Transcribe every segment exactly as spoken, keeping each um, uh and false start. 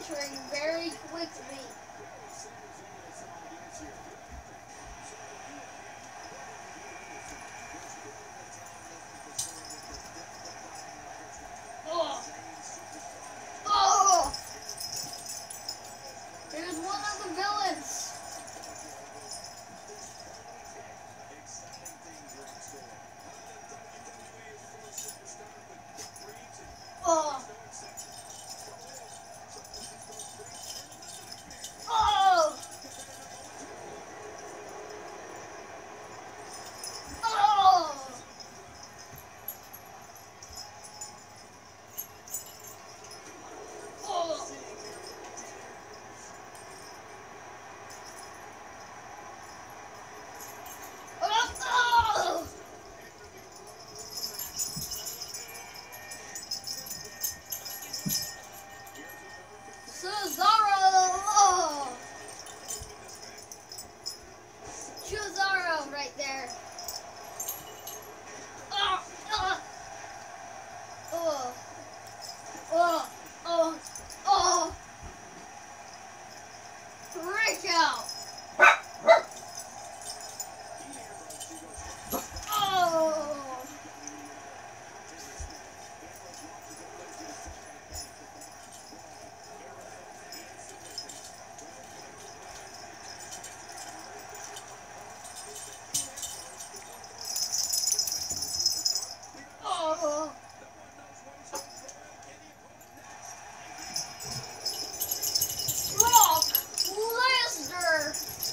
entering very quickly. Oh! Oh! There's one of the villains. Oh! Oh! Oh! Oh! Oh! Cesaro! Oh! Cesaro right there. Oh! Oh! Oh! Oh! Oh! Oh! Break out! Oh! Oh! Brock Lesnar!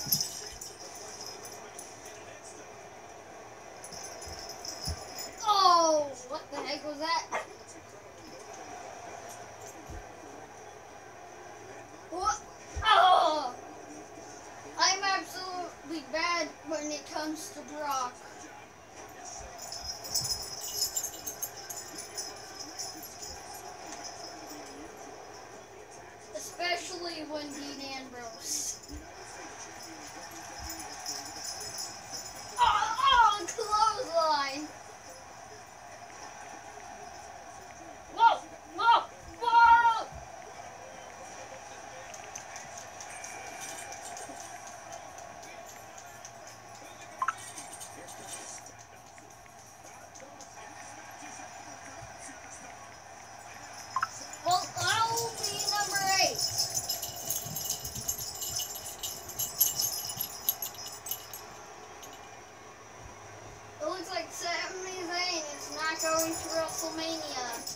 Oh! What the heck was that? What? Oh! I'm absolutely bad when it comes to Brock. Especially when Dean Ambrose. Oh, oh, clothesline! Whoa, whoa, whoa! Well, I'll be number eight. It looks like Sami Zayn is not going to WrestleMania.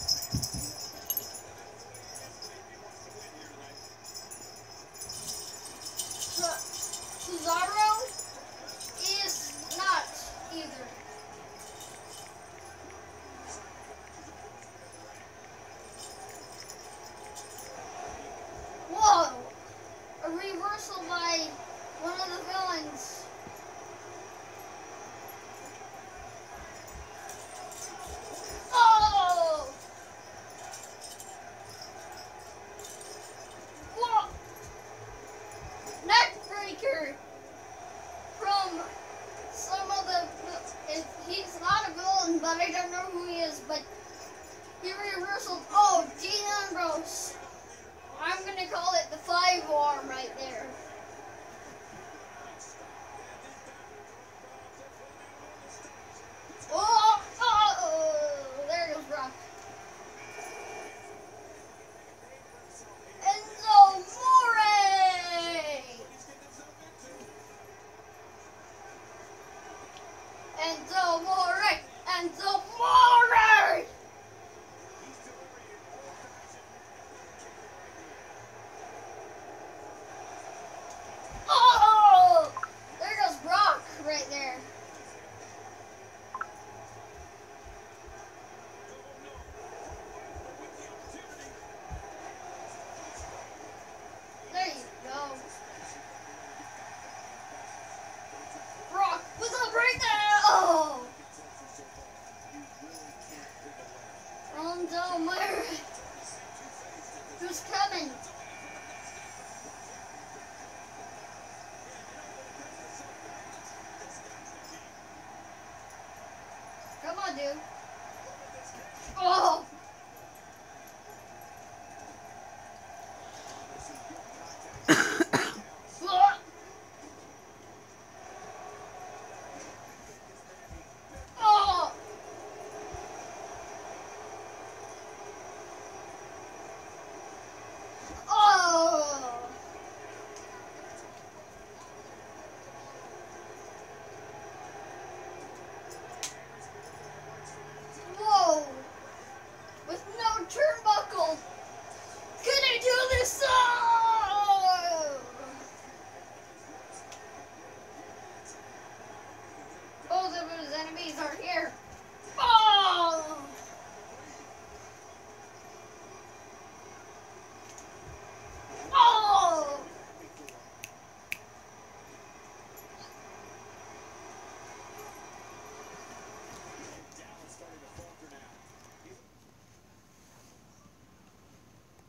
Cesaro is not either. Whoa! A reversal by one of the villains. Oh! Whoa! Neckbreaker from some of the. He's not a villain, but I don't know who he is. But he reversal. Oh, Dean Ambrose. I'm gonna call it the five arm right there.